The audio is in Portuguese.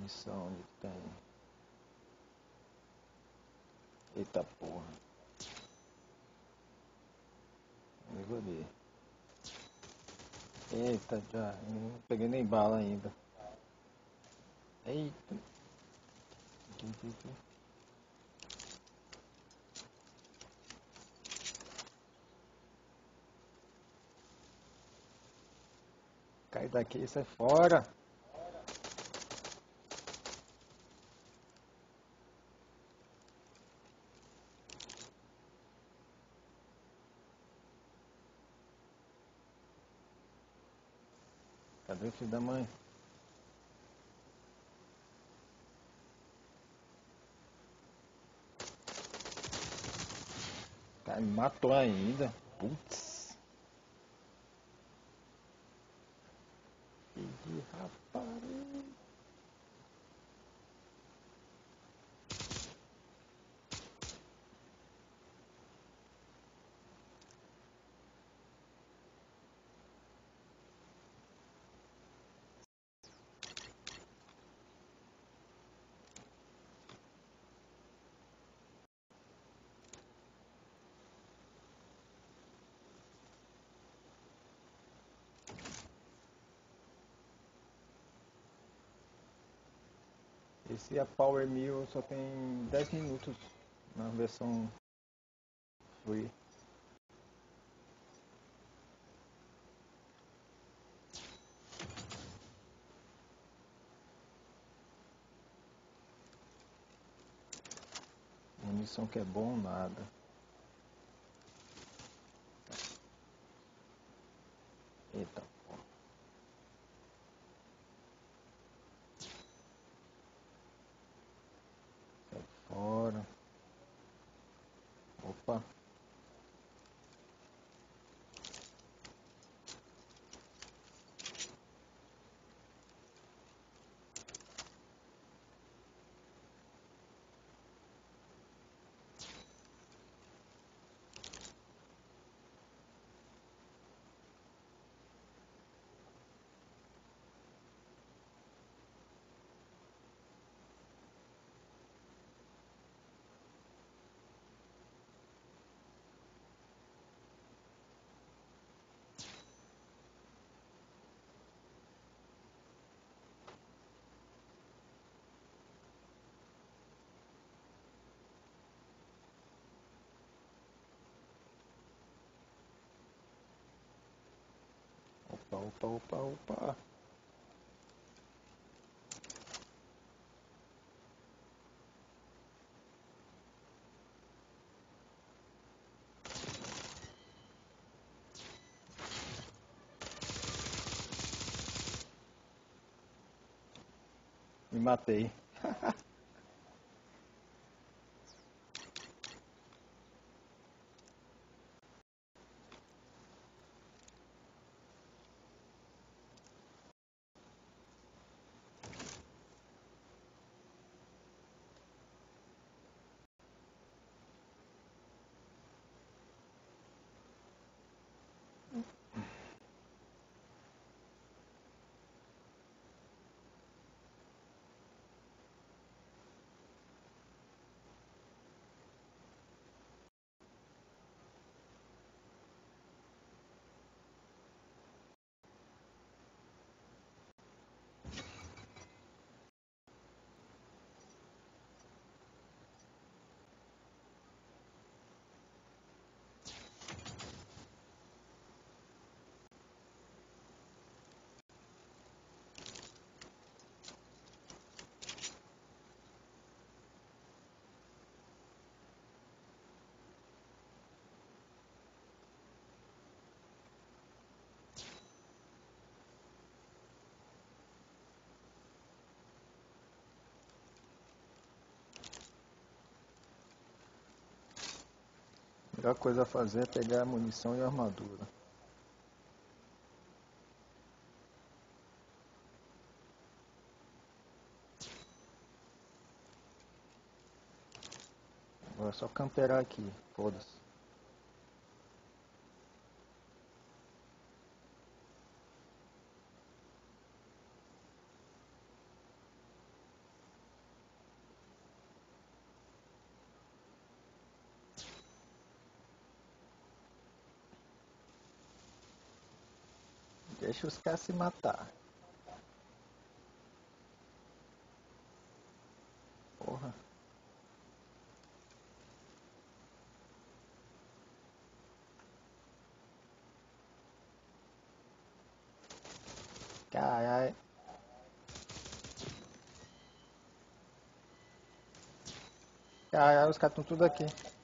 munição onde tem. Eita porra. Nível ali. Eita, já. Não peguei nem bala ainda. Eita. Aqui. Cai daqui, sai fora. Cadê o filho da mãe? Cara, me matou ainda. Putz. Que rapaz. Esse a Power 1000 só tem 10 minutos na versão free. Munição que é bom nada. Eita porra. Sai fora. Opa. Opa. Me matei. A melhor coisa a fazer é pegar a munição e a armadura. Agora é só camperar aqui, foda-se. Deixa os caras se matar. Porra. Caralho. Caralho, os caras estão tudo aqui.